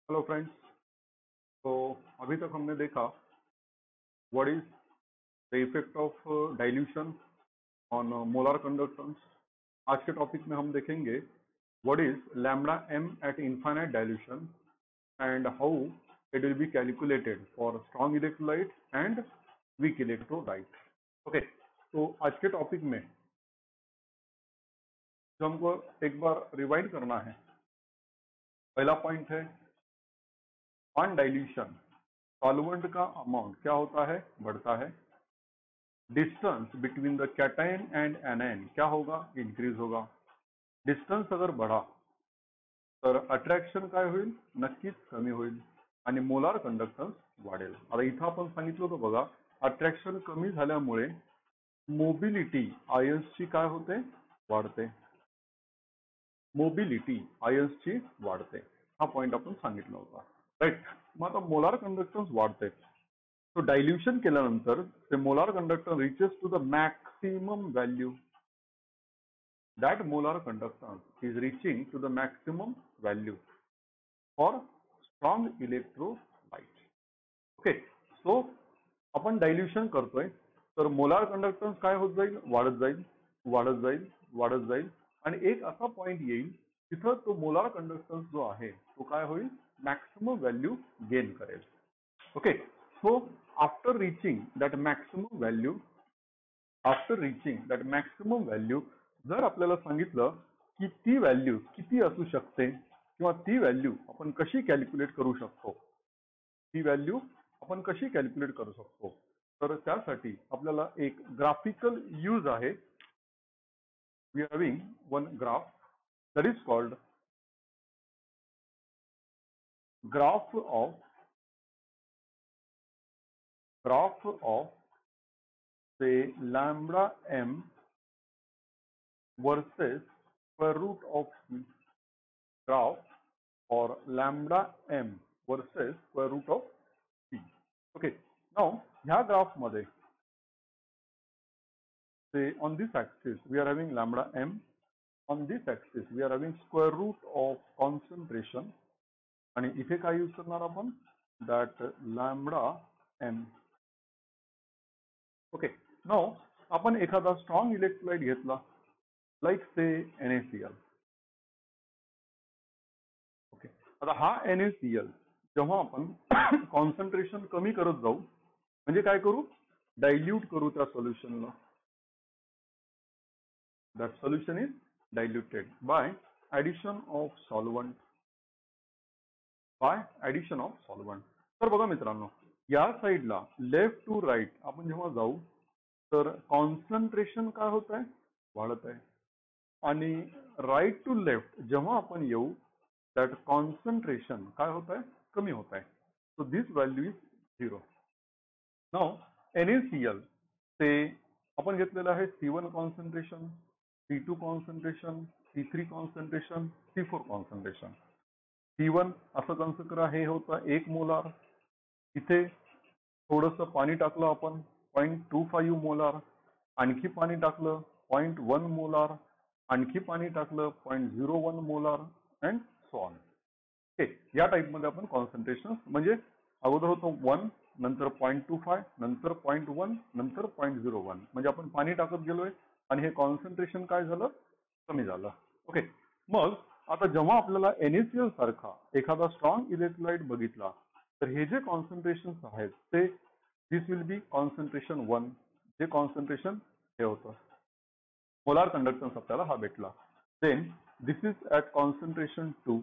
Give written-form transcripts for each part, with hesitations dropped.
Hello friends. तो अभी तक हमने देखा what is the effect of dilution on molar conductance. आज के टॉपिक में हम देखेंगे what is lambda M at infinite dilution and how it will be calculated for strong electrolyte and weak electrolyte. Okay, तो आज के टॉपिक में जो हमको एक बार रिवाइड करना है, पहला पॉइंट है ऑन डाइल्यूशन सॉल्वेंट का अमाउंट क्या होता है, बढ़ता है। Distance between the cation and anion क्या होगा, इंक्रीज होगा। डिस्टन्स अगर बढ़ा तर अट्रॅक्शन काय होईल, नक्कीच कमी होईल आणि मोलार कंडक्टन्स वाढेल। आता इथं आपण सांगितलं होतं बघा, अट्रॅक्शन कमी झाल्यामुळे मोबिलिटी आयन्सची काय होते, वाढते। मोबिलिटी आयन्सची वाढते, हा पॉइंट आपण सांगितला होता, राईट। मग आता मोलार कंडक्टन्स वाढते, तो डायल्यूशन केल्यानंतर ते molar conductance reaches to the maximum value. that molar conductance is reaching to the maximum value for strong electrolyte. Okay, so आपण डायल्यूशन करतोय तर मोलार कंडक्टन्स काय होत जाईल, वाढत जाईल, वाढत जाईल, वाढत जाईल आणि एक असा पॉइंट येईल तिथं तो मोलार कंडक्टन्स जो आहे तो काय होईल, मॅक्सिमम व्हॅल्यू गेन करेल। Okay, so after reaching that maximum value, after reaching that maximum value, जर आपल्याला सांगितलं की ती व्हॅल्यू किती असू शकते किंवा ती व्हॅल्यू आपण कशी कॅल्क्युलेट करू शकतो, ती व्हॅल्यू आपण कशी कॅल्क्युलेट करू शकतो, तर त्यासाठी आपल्याला एक ग्राफिकल यूज आहे। We are having one graph that is called graph of say lambda M versus square root of c, graph for lambda m versus square root of c. Okay, now ह्या graph मध्ये say on this axis we are having lambda m, on this axis we are having square root of concentration आणि इथे काय use करणार आपण, that lambda m. Okay, now आपण एखादा strong electrolyte घेतला लाइक से NaCl. ओके, आता हा NaCl जेव्हा आपण कॉन्सन्ट्रेशन कमी करत जाऊ, म्हणजे काय करू, डायल्यूट करू त्या सोल्युशनला, that solution is diluted by addition of solvent, by addition of solvent. तर बघा मित्रांनो, या साईडला लेफ्ट टू राईट आपण जेव्हा जाऊ तर कॉन्सन्ट्रेशन काय होत आहे, वाढत आहे आणि राईट टू लेफ्ट जेव्हा आपण येऊ दॅट कॉन्सन्ट्रेशन काय होत आहे, कमी होत आहे। So this value is 0। Now NaCl ते आपण घेतलेलं आहे C1 concentration, C2 concentration, C3 concentration, C4 concentration. C1 असं कन्सिडर आहे, हे होतं 1 मोलार, इथे थोडंसं पाणी टाकलं आपण 0.25 मोलार, आणखी पाणी टाकलं 0.1 मोलार, आणखी पाणी टाकलं 0.01 molar and so on. Okay, या टाइप मध्ये आपण कॉन्सन्ट्रेशन, म्हणजे अगोदर होतं 1, नंतर 0.25, नंतर 0.1, नंतर 0.01, म्हणजे आपण पाणी टाकत गेलोय आणि हे कॉन्सन्ट्रेशन काय झालं, कमी झालं। ओके, मग आता जेव्हा आपल्याला NaCl सारखा एखादा स्ट्रॉंग इलेक्ट्रोलाइट बघितला तर हे जे कॉन्सन्ट्रेशन आहेत ते दिस विल बी कॉन्सन्ट्रेशन 1, जे कॉन्सन्ट्रेशन हे होतं, मोलार कंडक्टन्स आपल्याला हा भेटला। Then this is at concentration 2,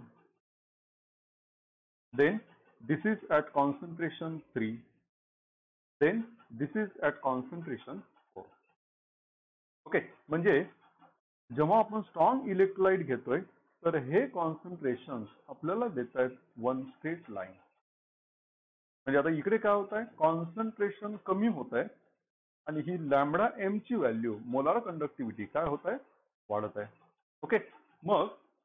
then this is at concentration 3, then this is at concentration 4. Okay, म्हणजे जेव्हा आपण स्ट्रॉंग इलेक्ट्रोलाइट घेतोय तर हे कॉन्सन्ट्रेशन आपल्याला देत आहेत वन स्ट्रेट लाईन। म्हणजे आता इकडे काय होत आहे, कॉन्सन्ट्रेशन कमी होत आहे आणि ही लॅम्बडा एम ची व्हॅल्यू मोलार कंडक्टिव्हिटी काय होत आहे, वाढत आहे। ओके, मग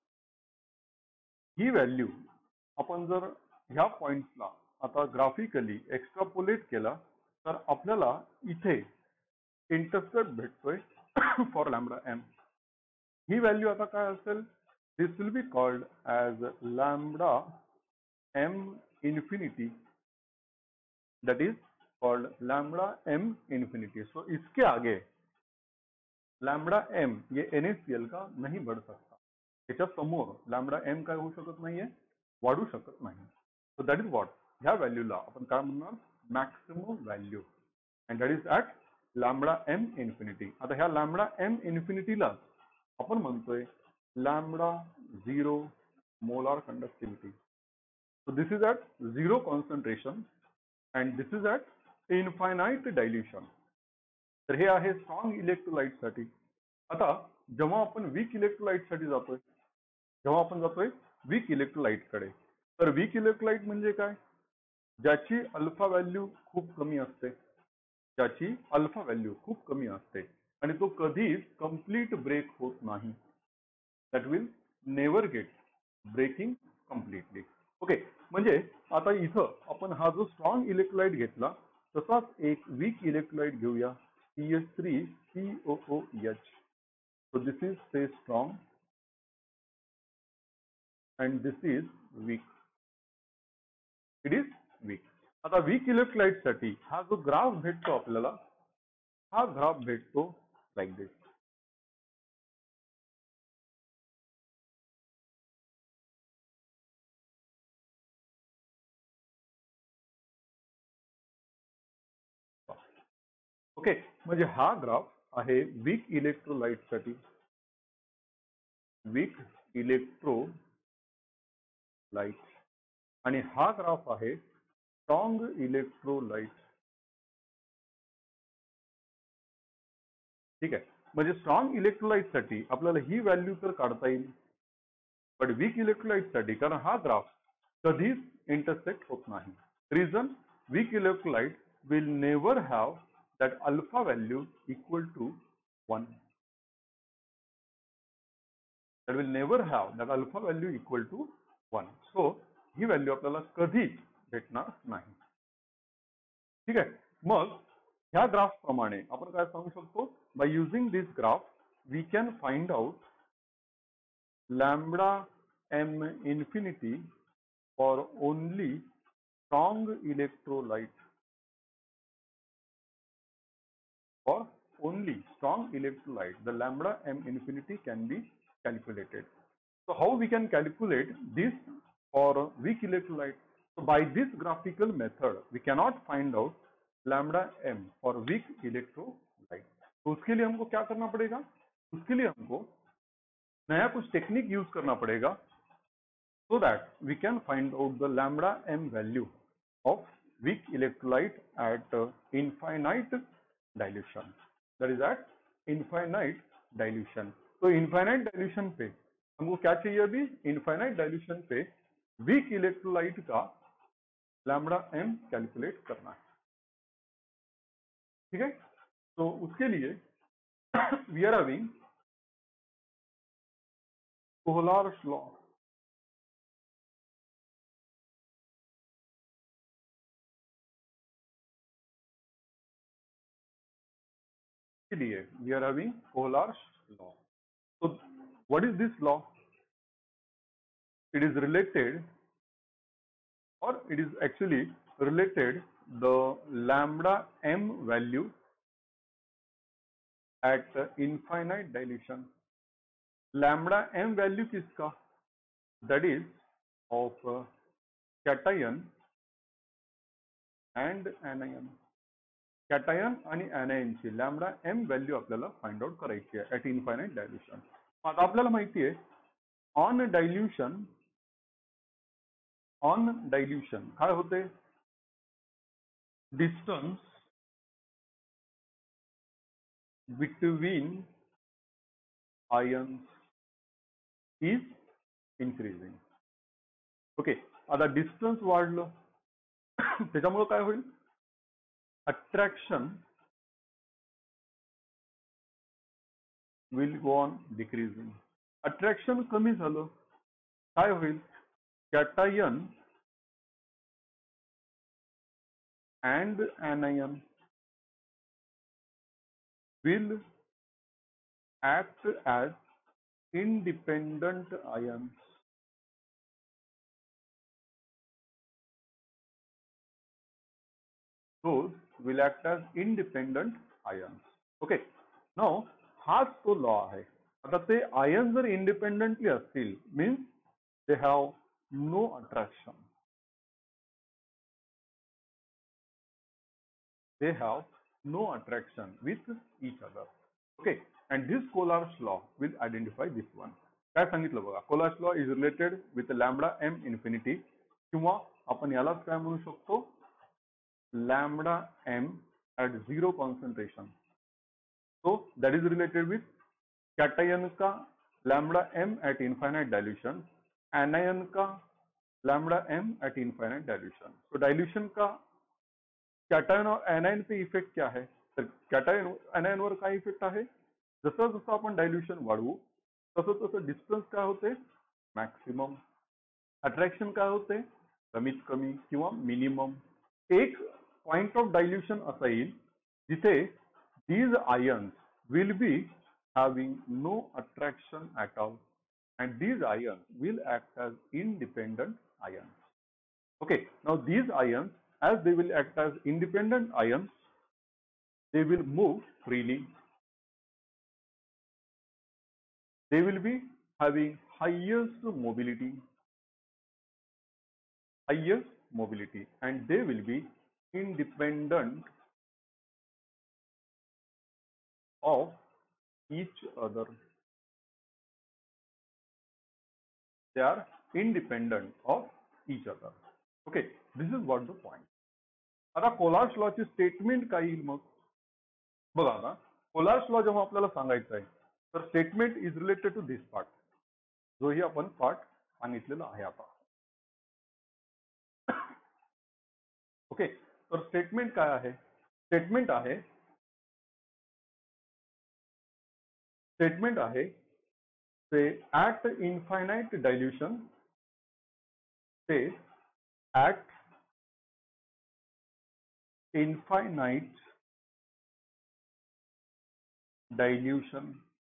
ही व्हॅल्यू आपण जर ह्या पॉइंट्सला आता ग्राफिकली एक्स्ट्रापोलेट केला तर आपल्याला इथे इंटरसेप्ट भेटतोय फॉर लॅम्बडा एम। ही व्हॅल्यू आता काय असेल, this will be called as lambda m infinity, that is called lambda m infinity. So इसके आगे लैम्बडा m ये NaCl का नहीं बढ़ सकता, त्याच्या समोर लॅम्बडा m काय होऊ शकत नाहीये, वाढू शकत नाही. सो दॅट इज व्हॉट, ह्या व्हॅल्यूला आपण काय म्हणणार, maximum value, and that is at lambda m infinity. आता ह्या लॅम्बडा m इन्फिनिटीला आपण म्हणतोय lambda 0 molar conductivity. So this is at zero concentration and this is at infinite dilution. तर हे आहे स्ट्रॉंग इलेक्ट्रोलाइट साठी. आता जेव्हा आपण वीक इलेक्ट्रोलाइट साठी जातोय, जेव्हा आपण जातोय वीक इलेक्ट्रोलाइट कडे, तर वीक इलेक्ट्रोलाइट म्हणजे काय, ज्याची अल्फा व्हॅल्यू खूप कमी असते, ज्याची अल्फा व्हॅल्यू खूप कमी असते आणि तो कधीच कंप्लीट ब्रेक होत नाही. That will never get breaking completely. Okay, म्हणजे आता इथं आपण हा जो स्ट्रॉंग इलेक्ट्रोलाइट घेतला तसाच एक वीक इलेक्ट्रोलाइट घेऊया, CH3COOH. So this is say strong and this is weak. It is weak. आता वीक इलेक्ट्रोलाइट साठी हा जो ग्राफ भेटतो आपल्याला, हा ग्राफ भेटतो लाईक दिस. ओके, म्हणजे हा ग्राफ आहे वीक इलेक्ट्रोलाइट साठी, वीक इलेक्ट्रोलाइट, आणि हा ग्राफ आहे स्ट्रॉंग इलेक्ट्रोलाइट. ठीक आहे, म्हणजे स्ट्रॉंग इलेक्ट्रोलाइट साठी आपल्याला ही व्हॅल्यू तर काढता येईल, पण वीक इलेक्ट्रोलाइट साठी कारण हा ग्राफ कधीच इंटरसेक्ट होत नाही. Reason, weak electrolyte will never have that alpha value equal to 1. That will never have that alpha value equal to 1. So ही व्हॅल्यू आपल्याला कधीच भेटणार नाही. ठीक आहे, मग ह्या ग्राफ प्रमाणे आपण काय सांगू शकतो, by using this graph we can find out lambda m infinity for only strong electrolyte. For only strong electrolyte, the lambda m infinity can be calculated. So how we can calculate this for weak electrolyte? So by this graphical method, we cannot find out lambda m for weak electrolyte. तो उसके लिए हमको क्या करना पड़ेगा, उसके लिए हमको नया कुछ टेक्निक यूज करना पड़ेगा, so that we can find out the lambda m value of weak electrolyte at infinite dilution. That is at infinite dilution. तो infinite dilution पे हमको क्या चाहिए, अभी infinite dilution पे weak electrolyte का lambda m कैलकुलेट करना है. ठीक है, तो उसके लिए we are having Kohler's law. We are having Kohler's law. So what is this law? It is related, or it is actually related the lambda m value at infinite dilution. Lambda m value किसका? That is of cation and anion. Cation आणि anion ची lambda m value आपल्याला find out करायची आहे at infinite dilution. आता आपल्याला माहिती आहे ऑन डायल्युशन काय होते, distance between ions is increasing. Okay, आता डिस्टन्स वाढलं त्याच्यामुळे काय होईल, attraction will go on decreasing. Attraction कमी झालं काय होईल, cation and anion will act as independent ions. those will act as independent ions. Okay. Now हाच तो लॉ आहे. आता ते आयन जर इंडिपेंडेंटली असतील means they have no attraction. They have no attraction with each other. Okay, and this Collar's law will identify this one. काय सांगितलं बघा, Collar's law is related with lambda m infinity किंवा आपण यालाच काय म्हणू शकतो, lambda m at zero concentration. So that is related with cation का lambda m at infinite dilution, anion का lambda m at infinite dilution. So dilution का cation और एनायन पे इफेक्ट क्या है, तर कॅटायन एनायन वर काय इफेक्ट आहे, जसं जसं आपण डायल्युशन वाढवू तसं तसं डिस्टन्स काय होते, मॅक्सिमम. अट्रॅक्शन काय होते, कमीत कमी किंवा मिनिमम. एक पॉइंट ऑफ डायल्युशन असा येईल जिथे these ions will be having no attraction at all and these ions will act as independent ions. Okay, now these ions, as they will act as independent ions, they will move freely. They will be having highest mobility, and they will be independent of each other. They are independent of each other. Okay, this is what the point. आता कोलार्स law ची statement काय येईल मग बघा. आता कोलार्स law जेव्हा आपल्याला सांगायचं आहे तर statement is related to this part, जोही आपण पार्ट सांगितलेला आहे आता. ओके, तर स्टेटमेंट काय आहे, स्टेटमेंट आहे say at infinite dilution, say at infinite dilution,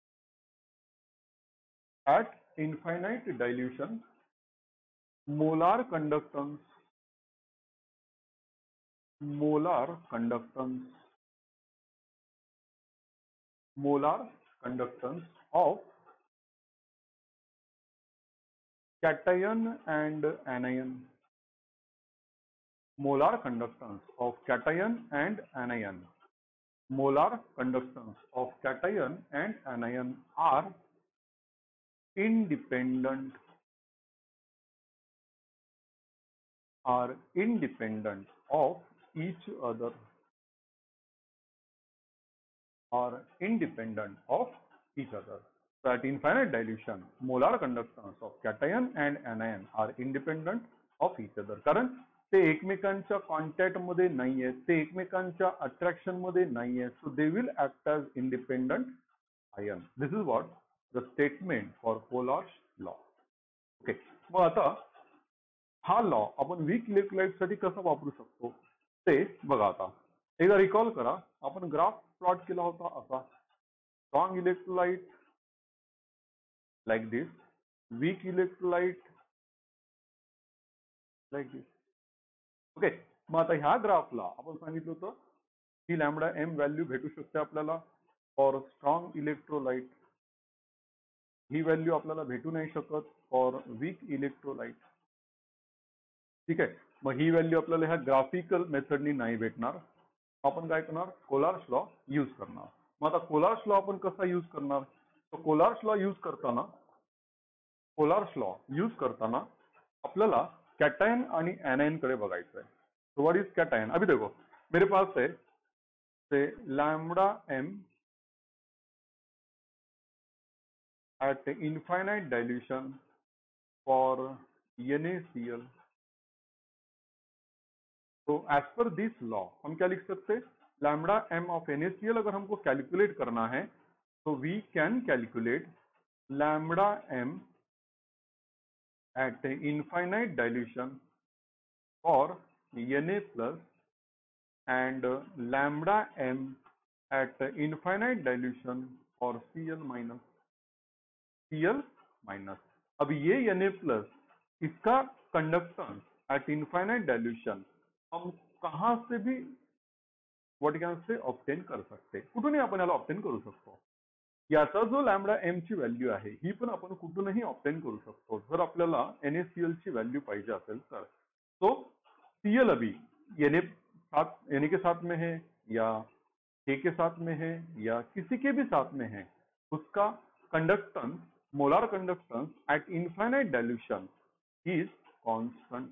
at infinite dilution molar conductance of cation and anion, molar conductance of cation and anion, molar conductance of cation and anion are independent of each other, So at infinite dilution, molar conductance of cation and anion are independent of each other. कारण ते एकमेकांच्या contact मध्ये नाहीये, ते एकमेकांच्या attraction मध्ये नाहीये, so they will act as independent ion. This is what the statement for Kohlrausch's law. Okay, मग आता हा लॉ आपण वीक इलेक्ट्रोलाइट साठी कसा वापरू शकतो ते बघा. आता एकदा रिकॉल करा, आपण ग्राफ प्लॉट केला होता असा, strong electrolyte like this, weak electrolyte like this. Okay, मग आता ह्या ग्राफला आपण सांगितलं होतं ही लॅम्बडा एम व्हॅल्यू भेटू शकते आपल्याला फॉर स्ट्रॉंग इलेक्ट्रोलाइट, ही व्हॅल्यू आपल्याला भेटू नाही शकत फॉर वीक इलेक्ट्रोलाइट. ठीक आहे, मग ही व्हॅल्यू आपल्याला ह्या ग्राफिकल मेथडनी नाही भेटणार. आपण काय करणार, कोलार्स लॉ यूज करणार. मग आता कोलार्स लॉ आपण कसा यूज करणार, तो कोलार्स लॉ यूज करताना आपल्याला कैटायन आणि एनायन कडे बघायचं आहे. तो व्हाट इज कैटायन, अभी देखो मेरे पास है से lambda M at infinite dilution for NaCl. तो एज पर दिस लॉ हम क्या लिख सकते हैं, लैम्बडा एम ऑफ NaCl अगर हमको कैलकुलेट करना है तो we can calculate lambda M at infinite dilution for Na plus and lambda m at infinite dilution for Cl minus. अब ये Na plus इसका कंडक्टेंस एट इनफाइनाइट डाइल्यूशन हम कहां से भी what you can say obtain कर सकते, कुठूनही आपण याला ऑब्टेन करू शकतो. याचा जो लॅमडा एम ची व्हॅल्यू आहे ही पण आपण कुठूनही ऑब्टेन करू शकतो. जर आपल्याला NaCl ची व्हॅल्यू पाहिजे असेल तर तो Cl अभी Na के साथ में है या K के साथ में है या किसी के भी साथ में है, उसका conductance, molar conductance at infinite dilution is constant.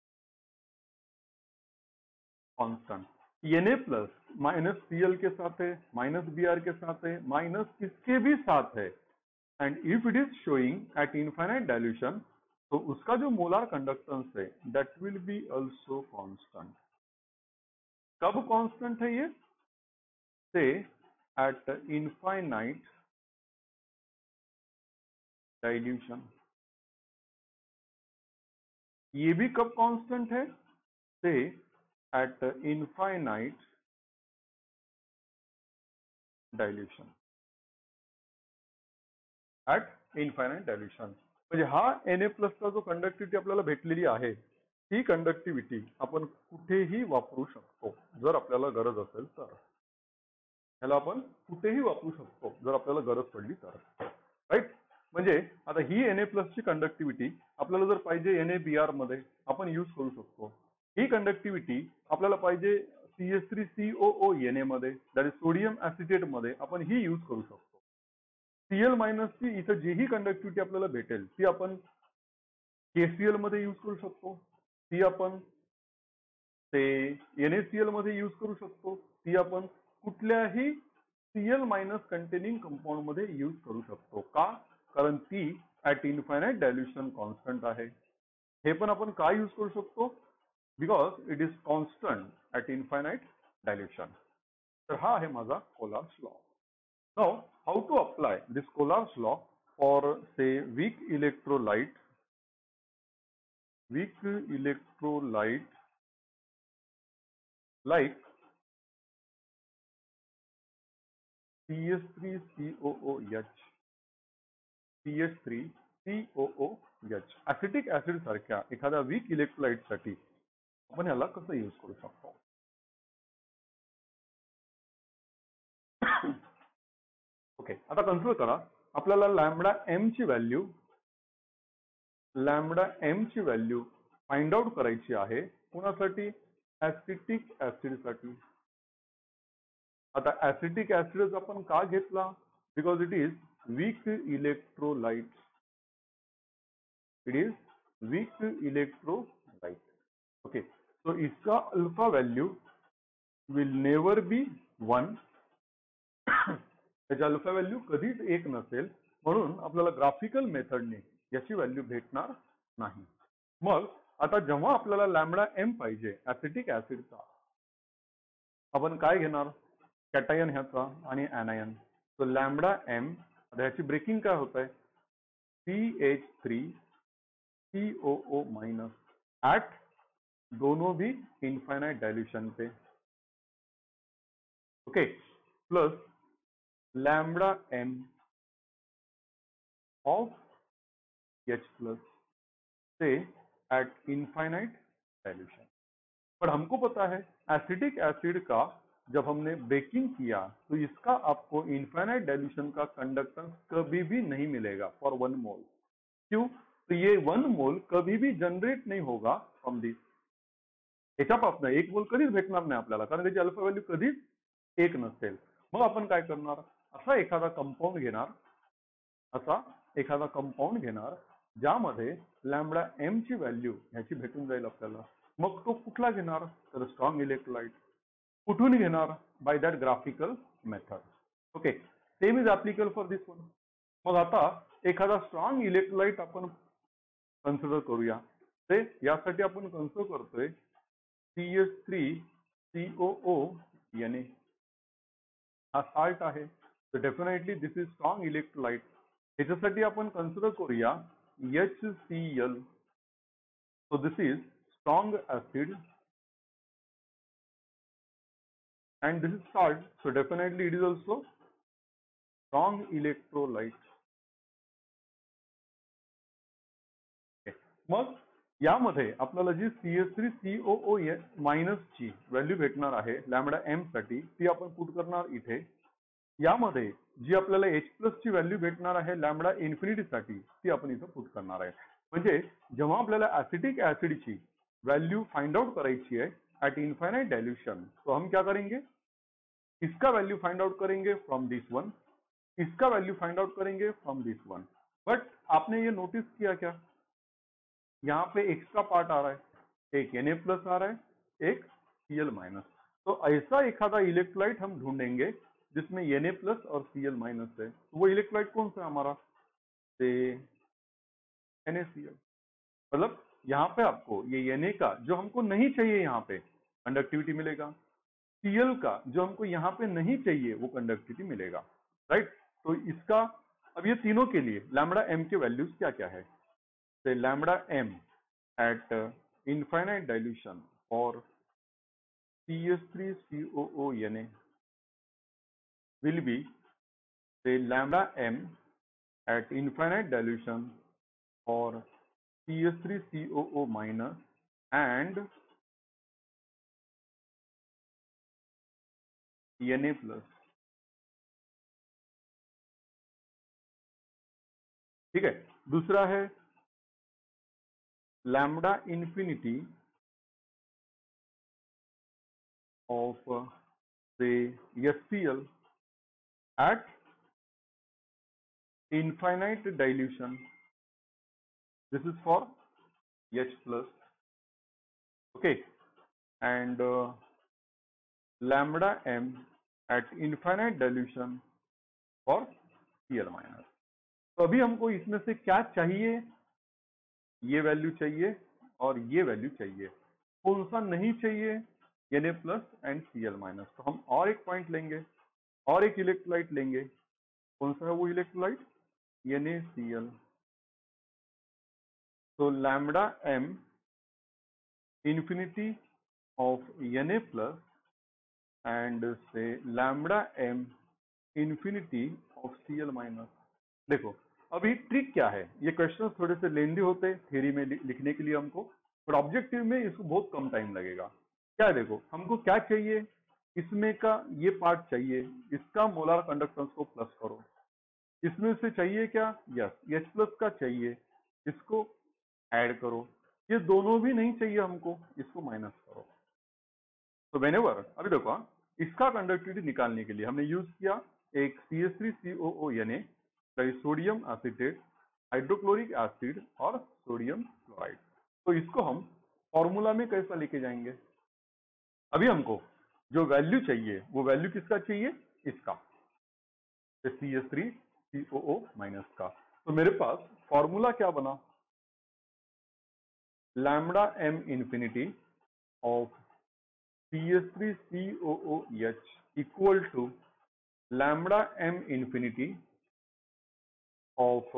Constant Na plus minus Cl के साथ है, माइनस Br के साथ है, माइनस किसके भी साथ है, and if it is showing at infinite dilution तो उसका जो मोलार कंडक्टेंस है that will be also constant. कब कांस्टेंट है ये? से एट इनफाइनाइट डाइल्यूशन. ये भी कब कांस्टेंट है? Say at infinite dilution. At infinite dilution. म्हणजे हा Na प्लसचा जो कंडक्टिव्हिटी आपल्याला भेटलेली आहे ही कंडक्टिव्हिटी आपण कुठेही वापरू शकतो जर आपल्याला गरज असेल तर. ह्याला आपण कुठेही वापरू शकतो जर आपल्याला गरज पडली तर. राईट. म्हणजे आता ही Na प्लसची कंडक्टिव्हिटी आपल्याला जर पाहिजे NaBr मध्ये आपण यूज करू शकतो. ही कंडक्टिव्हिटी आपल्याला पाहिजे CH3COO Na मध्ये, दॅट इज सोडियम ऍसिटेट मध्ये आपण ही यूज करू शकतो. Cl मायनस ची इथं जीही कंडक्टिव्हिटी आपल्याला भेटेल ती आपण KCl मध्ये यूज करू शकतो, ती आपण ते NaCl मध्ये यूज करू शकतो, ती आपण कुठल्याही Cl मायनस कंटेनिंग कंपाऊंड मध्ये यूज करू शकतो. का? कारण ती ऍट इनफायनाइट डायल्युशन कॉन्स्टंट आहे. हे पण आपण का यूज करू शकतो? Because it is constant at infinite dilution. तर हा आहे माझा Kohlrausch's law. Now, how to apply this Kohl's law for say weak electrolyte like CH3COOH, CH3COOH, acetic acid सारख्या एखाद्या वीक इलेक्ट्रोलाइट साठी आपण याला कसं यूज करू शकतो. ओके, आता कन्सिडर करा आपल्याला लॅम्बडा एम ची व्हॅल्यू फाइंड आउट करायची आहे. कोणासाठी? ऍसिटिक ऍसिड साठी. आता ऍसिटिक ऍसिड आपण का घेतला? Because it is weak electrolyte. Okay, तो इसका alpha value will never be 1. त्याची अल्फा व्हॅल्यू कधीच 1 नसेल, म्हणून आपल्याला ग्राफिकल मेथडने याची व्हॅल्यू भेटणार नाही. मग आता जेव्हा आपल्याला लॅम्बडा एम पाहिजे ऍसिटिक ऍसिडचा, आपण काय घेणार? कॅटायन ह्याचा आणि एनायन. तो लॅम्बडा एम, ह्याची ब्रेकिंग काय होत आहे? CH3COO माइनस ऍट दोनों भी इनफाइनाइट डायल्यूशन पे. ओके, plus lambda M of H plus say at infinite dilution. पर हमको पता है एसिटिक एसिड का जब हमने ब्रेकिंग किया तो इसका आपको इनफाइनाइट डायल्यूशन का कंडक्टेंस कभी भी नहीं मिलेगा फॉर 1 मोल. क्यों? तो ये 1 मोल कभी भी जनरेट नहीं होगा फ्रॉम दिस. याच्यापासून 1 मोल कधीच भेटणार नाही आपल्याला, कारण त्याची अल्फा व्हॅल्यू कधीच 1 नसेल. मग आपण काय करणार? असा एखादा कंपाऊंड घेणार ज्यामध्ये लॅम्बडा एम ची व्हॅल्यू ह्याची भेटून जाईल आपल्याला. मग तो कुठला घेणार? तर स्ट्रॉंग इलेक्ट्रोलाइट. कुठून घेणार? By that graphical method. Okay, same is applicable for this one. मग आता एखादा स्ट्रॉंग इलेक्ट्रोलाइट आपण कन्सिडर करूया. ते यासाठी आपण कन्सिडर करतोय CH3COO Na. हा साल्ट आहे, तर definitely this is strong electrolyte. ह्याच्यासाठी आपण कन्सिडर करूया HCl. So this is strong acid and this is salt, so definitely it is also strong electrolyte. मग यामध्ये आपल्याला जी CH3COO मायनस ची व्हॅल्यू भेटणार आहे लॅमडा एम साठी ती आपण पुट करणार इथे. यामध्ये जी आपल्याला H प्लस ची व्हॅल्यू भेटणार आहे लॅमडा इन्फिनिटी साठी ती आपण इथं पुट करणार आहे. म्हणजे जेव्हा आपल्याला एसिटिक ऍसिडची वैल्यू फाइंड आउट कराई है एट इनफाइनाइट डाइल्यूशन, तो हम क्या करेंगे, इसका वैल्यू फाइंड आउट करेंगे फ्रॉम दिस वन, इसका वैल्यू फाइंड आउट करेंगे फ्रॉम दिस वन. बट आपने ये नोटिस किया क्या, यहाँ पे एक्स का पार्ट आ रहा है, एक Na प्लस आ रहा है, एक Cl माइनस. तो ऐसा एखादा इलेक्ट्रोलाइट हम ढूंढेंगे जिसमें Na प्लस और Cl माइनस है. तो वो इलेक्ट्रोलाइट कौन सा है हमारा, से NaCl. मतलब यहाँ पे आपको ये Na का जो हमको नहीं चाहिए यहाँ पे कंडक्टिविटी मिलेगा, Cl का जो हमको यहाँ पे नहीं चाहिए वो कंडक्टिविटी मिलेगा. राइट. तो इसका अब ये तीनों के लिए लैम्बडा एम के वैल्यूज क्या क्या है. Lambda M at infinite dilution for CH3COO Na will be say lambda m at infinite dilution for CH3COO minus and Na plus. ठीक है. दूसरा है lambda infinity of say HCl at infinite dilution. This is for H plus. Okay. And lambda m at infinite dilution for Cl minus. तो अभी हमको इसमें से क्या चाहिए, ये वैल्यू चाहिए और ये वैल्यू चाहिए. कौन सा नहीं चाहिए, Na plus and Cl minus. तो हम और एक पॉइंट लेंगे और एक इलेक्ट्रोलाइट लेंगे. कौन सा है वो इलेक्ट्रोलाइट, NaCl. तो lambda m infinity of Na plus and से lambda m infinity of Cl minus. देखो अभी ट्रिक क्या है, ये क्वेश्चन थोड़े से लेंदी होते थ्योरी में लिखने के लिए हमको, पर ऑब्जेक्टिव में इसको बहुत कम टाइम लगेगा. क्या है, देखो हमको क्या चाहिए, इसमें का ये पार्ट चाहिए, इसका मोलार कंडक्टेंस को प्लस करो. इसमें से चाहिए क्या, यस H प्लस का चाहिए, इसको ऐड करो. ये दोनों भी नहीं चाहिए हमको, इसको माइनस करो. तो वेनेवर अभी देखो इसका कंडक्टिविटी निकालने के लिए हमने यूज किया एक CH3COO Na, sodium acetate, hydrochloric acid और सोडियम क्लोराइड. तो इसको हम फॉर्मूला में कैसा लेके जाएंगे. अभी हमको जो वैल्यू चाहिए वो वैल्यू किसका चाहिए, इसका CH3COO माइनस का. तो मेरे पास फॉर्मूला क्या बना, lambda m infinity of CH3COOH equal to lambda m infinity of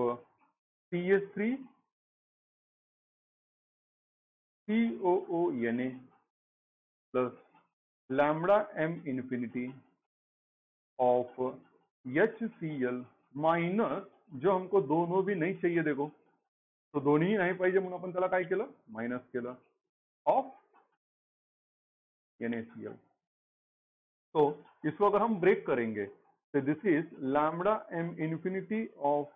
CH3COO Na plus lambda m infinity of HCl minus जो हमको दोनों भी नहीं चाहिए. देखो तो दोन्ही नाही पाहिजे म्हणून आपण त्याला काय केलं, मायनस केलं, ऑफ NaCl. तो इसको अगर हम ब्रेक करेंगे तो this is lambda m infinity of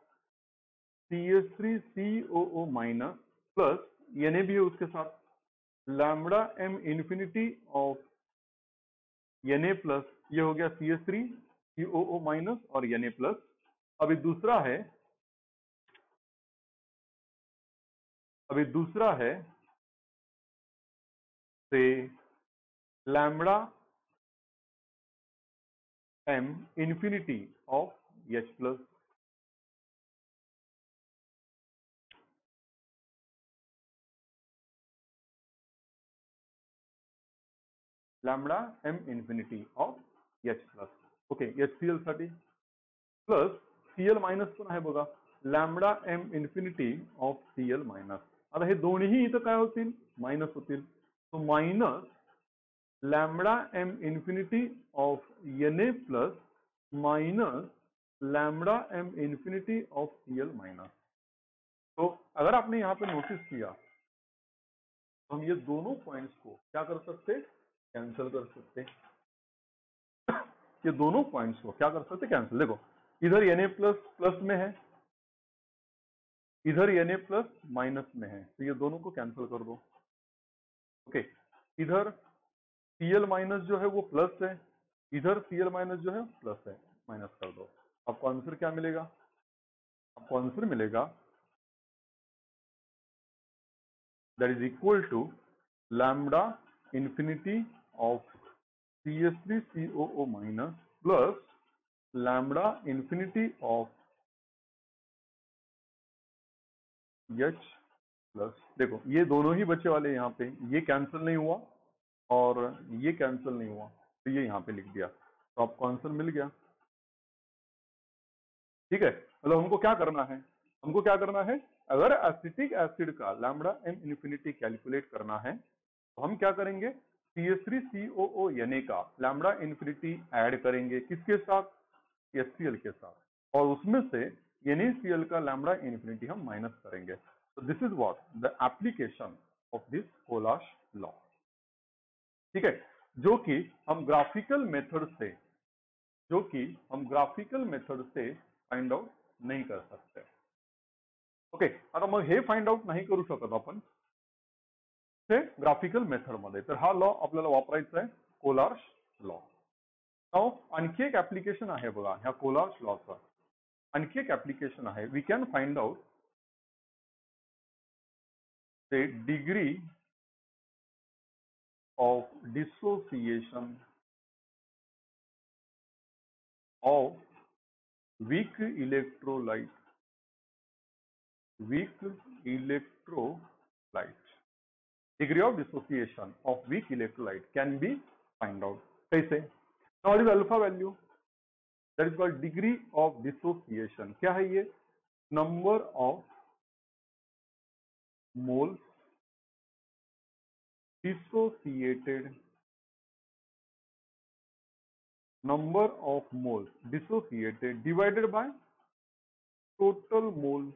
CH3COO minus plus Na भी है उसके साथ, lambda m infinity of Na plus, ये हो गया CH3COO माइनस और Na प्लस. अभी दूसरा है से lambda m infinity of H plus. Lambda m infinity of H plus. Okay, HCl साठी प्लस Cl मायनस पण आहे बघा, lambda m infinity of Cl minus. आता हे दोन्ही इथं काय होतील, मायनस होतील. तो minus lambda m infinity of Na plus minus lambda m infinity of Cl minus. तो अगर आपने यहाँ पे नोटिस किया तो हम ये दोनों पॉइंट्स को क्या कर सकते, कैंसिल कर सकते। ये दोनों पॉइंट्स को क्या कर सकते, कैंसिल। देखो इधर Na प्लस प्लस में है, इधर Na प्लस माइनस में है, तो ये दोनों को कैंसिल कर दो। ओके, इधर Cl माइनस जो है वो प्लस है, इधर Cl माइनस जो है प्लस है, माइनस कर दो। आपको आंसर क्या मिलेगा, आपको आंसर मिलेगा that is equal to lambda infinity of CH3COO minus plus lambda infinity of H plus. देखो ये दोनों ही बचे वाले यहाँ पे, ये कैंसिल नहीं हुआ और ये कैंसिल नहीं हुआ, तो ये यहाँ पे लिख दिया, तो आपको आंसर मिल गया। ठीक है, मतलब हमको क्या करना है, हमको क्या करना है, अगर एसिटिक एसिड का लैम्बडा एम इन्फिनिटी कैलकुलेट करना है तो हम क्या करेंगे, CH3COO Na का लैम्बडा इन्फिनिटी ऐड करेंगे, किसके साथ, HCl के साथ, और उसमें से NaCl का लैम्बडा इन्फिनिटी हम माइनस करेंगे। तो this is what the application of this Kohlrausch law. ठीक है, जो कि हम ग्राफिकल मेथड से, जो कि हम ग्राफिकल मेथड से फाइंड आउट नाही कर सकते। ओके, आता मग हे फाइंड आउट नाही करू शकत आपण ते ग्राफिकल मेथड मध्ये, तर हा लॉ आपल्याला वापरायचा आहे, कोलार्श लॉ। नाउ आणखी एक ऍप्लिकेशन आहे बघा ह्या कोलार्श लॉचा, आणखी एक ऍप्लिकेशन आहे, we can find out the degree of dissociation of weak electrolyte, weak electrolyte, degree of dissociation of weak electrolyte can be find out कैसे। now what is alpha value, that is called degree of dissociation। क्या है ये, number of moles dissociated, number of moles dissociated divided by total moles।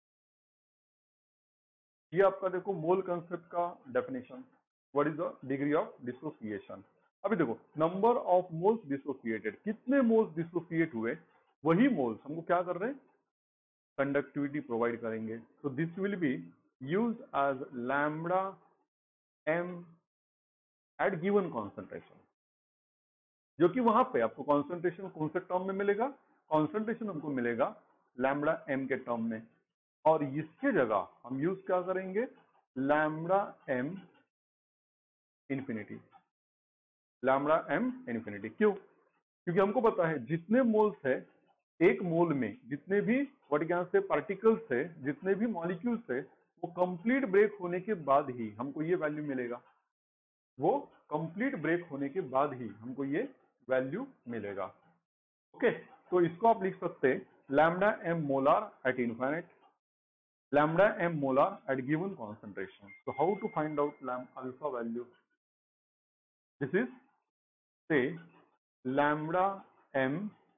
ये आपका देखो mole concept का definition, what is the degree of dissociation. अभी देखो number of moles dissociated, कितने मोल्स डिसोसिएट हुए, वही मोल्स हमको क्या कर रहे हैं, कंडक्टिविटी प्रोवाइड करेंगे। तो this will be use as lambda M at given concentration, जो कि वहां पे आपको कॉन्सेंट्रेशन कौन से टर्म में मिलेगा, कॉन्सेंट्रेशन हमको मिलेगा लैम्बडा एम के टर्म में, और इसके जगह हम यूज क्या करेंगे, lambda m infinity, lambda m infinity. क्यों, क्योंकि हमको पता है जितने मोल्स है, एक मोल में जितने भी वर्टिकल से पार्टिकल्स है, जितने भी मॉलिक्यूल्स है, वो कंप्लीट ब्रेक होने के बाद ही हमको ये वैल्यू मिलेगा, वो कंप्लीट ब्रेक होने के बाद ही हमको ये वैल्यू मिलेगा। ओके, तो इसको आप लिख सकते हैं lambda m molar at infinite, lambda m molar at given concentration। So how to find out alpha value? This is say lambda m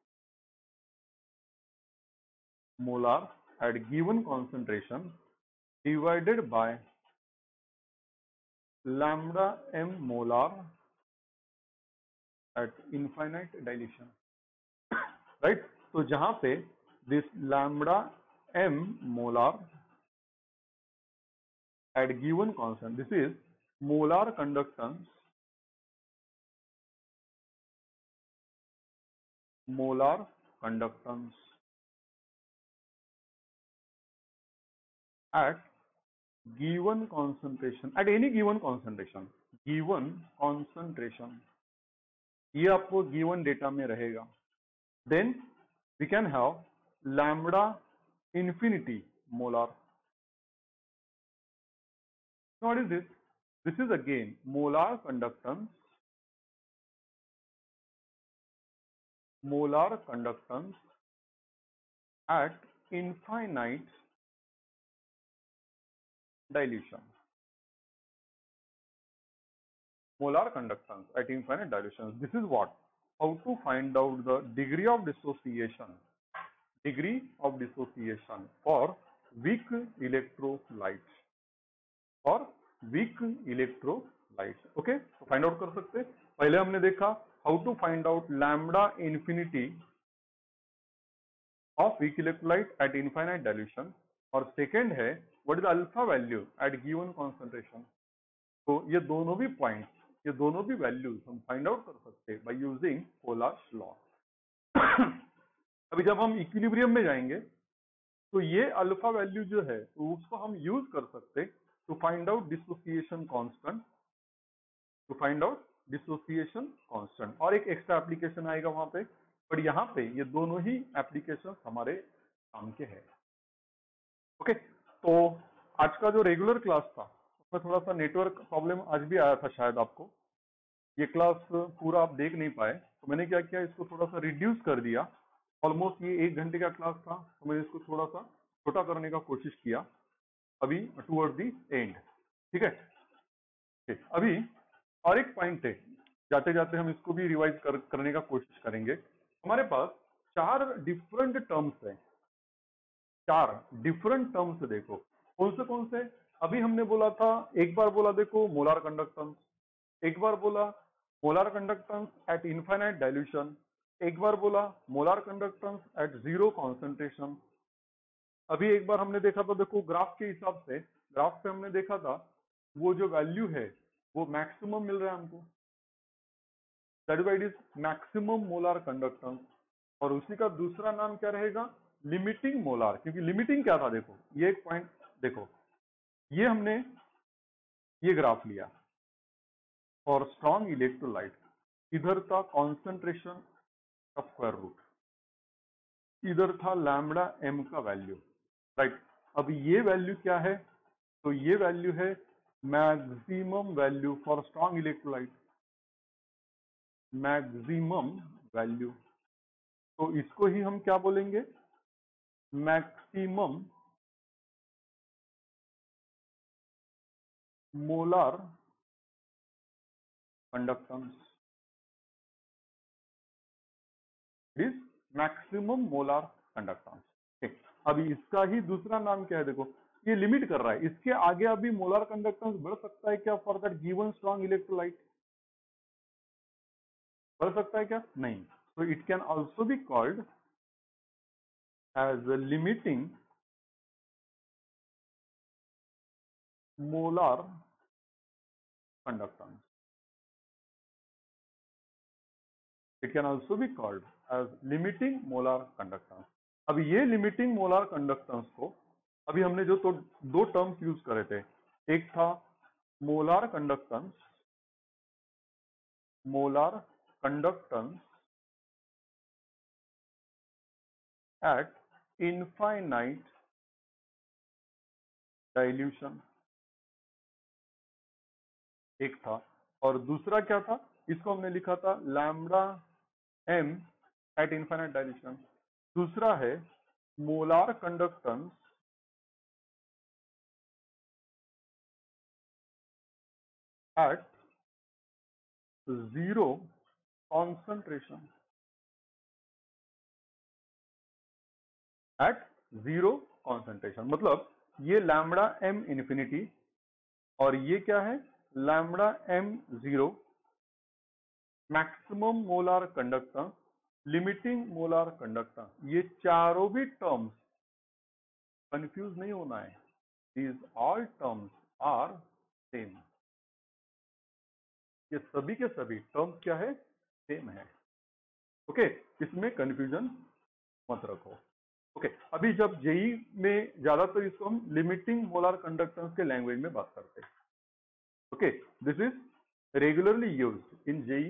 molar at given concentration divided by lambda m molar at infinite dilution, right? तो जहां पे this lambda m molar at given constant, this is molar conductance, molar conductance at given concentration, at any given concentration, given concentration, ये आपको given data में रहेगा। then we can have lambda infinity molar। so what is this, this is again molar conductance, molar conductance at infinite dilution, molar conductance at infinite dilution। This is what, how to find out the degree of dissociation, degree of dissociation for weak electrolytes, for weak electrolyte. Okay, तो find out कर सकते हैं। पहले हमने देखा how to find out lambda infinity of weak electrolyte at infinite dilution, और second है what is alpha value at given concentration. तो ये दोनों भी पॉइंट्स, ये दोनों भी वैल्यूज हम फाइंड आउट कर सकते हैं बाय यूजिंग कोलार्स लॉ। अभी जब हम इक्विलिब्रियम में जाएंगे तो ये अल्फा वैल्यू जो है तो उसको हम यूज कर सकते to find out dissociation constant, to find out dissociation constant. और एक एक्स्ट्रा एप्लीकेशन आएगा वहां पे, पर यहाँ पे ये दोनों ही एप्लीकेशन हमारे काम के हैं। ओके, तो आज का जो रेगुलर क्लास था उसमें थोड़ा सा नेटवर्क प्रॉब्लम आज भी आया था शायद आपको, ये क्लास पूरा आप देख नहीं पाए, तो मैंने क्या किया, इसको थोड़ा सा रिड्यूस कर दिया। ऑलमोस्ट ये 1 घंटे का क्लास था, तो मैंने इसको थोड़ा सा छोटा करने का कोशिश किया अभी टूवर्ड दी एंड। ठीक है, अभी और एक पॉइंट है, जाते जाते हम इसको भी रिवाइज करने का कोशिश करेंगे। हमारे पास 4 डिफरेंट टर्म्स है, 4 डिफरेंट टर्म्स देखो कौन से। अभी हमने बोला था, एक बार बोला देखो मोलार कंडक्टेंस, एक बार बोला molar conductance at infinite dilution, एक बार बोला मोलार कंडक्टेंस एट 0 कॉन्सेंट्रेशन। अभी एक बार हमने देखा था, देखो ग्राफ के हिसाब से, ग्राफ पे हमने देखा था वो जो वैल्यू है वो मैक्सिमम मिल रहा है हमको, that is why it is maximum molar conductance. और उसी का दूसरा नाम क्या रहेगा, लिमिटिंग मोलार, क्योंकि लिमिटिंग क्या था, देखो ये एक पॉइंट देखो, ये हमने ये ग्राफ लिया फॉर स्ट्रॉन्ग इलेक्ट्रोलाइट, इधर था कॉन्सेंट्रेशन का स्क्वायर रूट, इधर था लैम्बडा एम का वैल्यू, राइट। अब ये वैल्यू क्या है, तो ये वैल्यू है maximum value for strong electrolyte, maximum value. तो इसको ही हम क्या बोलेंगे, maximum molar conductance, is maximum molar conductance. अभी इसका ही दूसरा नाम क्या है, देखो ये लिमिट कर रहा है, इसके आगे अभी मोलार कंडक्टेंस बढ़ सकता है क्या for that given strong electrolyte, बढ़ सकता है क्या, नहीं। तो it can also be called as limiting molar conductance, it can also be called as limiting molar conductance. अब ये लिमिटिंग मोलार कंडक्टेंस को अभी हमने जो तो 2 टर्म्स यूज करे थे, एक था molar conductance, molar conductance at infinite dilution, एक था, और दूसरा क्या था, इसको हमने लिखा था lambda M at infinite dilution. दूसरा है molar conductance at 0 concentration, at 0 concentration, मतलब ये लैम्बडा एम इन्फिनिटी और ये क्या है lambda m 0, maximum molar conductance, limiting molar conductance, ये चारों भी टर्म्स, कंफ्यूज नहीं होना है, these all terms are same, ये सभी के सभी टर्म्स क्या है, सेम है। ओके, इसमें कंफ्यूजन मत रखो। ओके, अभी जब जेई में ज्यादातर इसको हम लिमिटिंग मोलार कंडक्टेंस के लैंग्वेज में बात करते हैं। Okay, this is regularly used in JEE.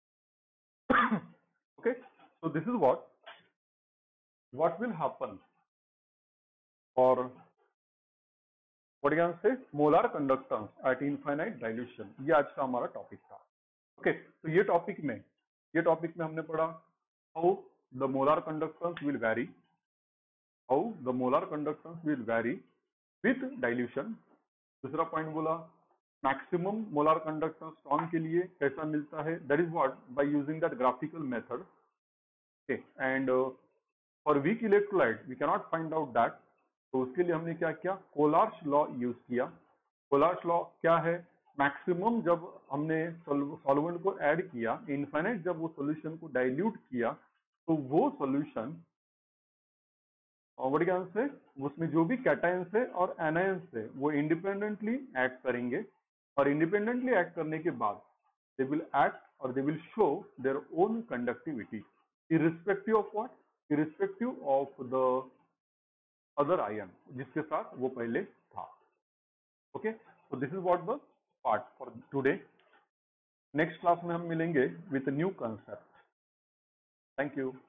Okay, so this is what will happen for what you can say molar conductance at infinite dilution। ये आज का हमारा टॉपिक था। ओके, तो ये टॉपिक में हमने पढ़ा how the molar conductance will vary, how the molar conductance will vary with dilution. दूसरा पॉइंट बोला मैक्सिमम मोलार कंडक्टेंस स्ट्रॉन्ग के लिए कैसा मिलता है, that is what by using that graphical method. Okay, and for weak electrolyte we cannot find out that, तो उसके लिए हमने क्या किया, कोलार्स लॉ यूज किया। कोलार्ड्स लॉ क्या है? मैक्सिमम जब हमने सॉल्वेंट को ऐड किया, इनफाइनाइट जब वो सॉल्यूशन को डाइल्यूट किया, तो वो सॉल्यूशन ऑर्गेनिक से उसमें जो भी कैटायंस है और एनायंस है वो इंडिपेंडेंटली एक्ट करेंगे, और इंडिपेंडेंटली एक्ट करने के बाद दे विल एक्ट और they will show their own conductivity irrespective of what, irrespective of the other ion जिसके साथ वो पहले था। Okay, so this is what the part for today. Next class में हम मिलेंगे with new concept. Thank you.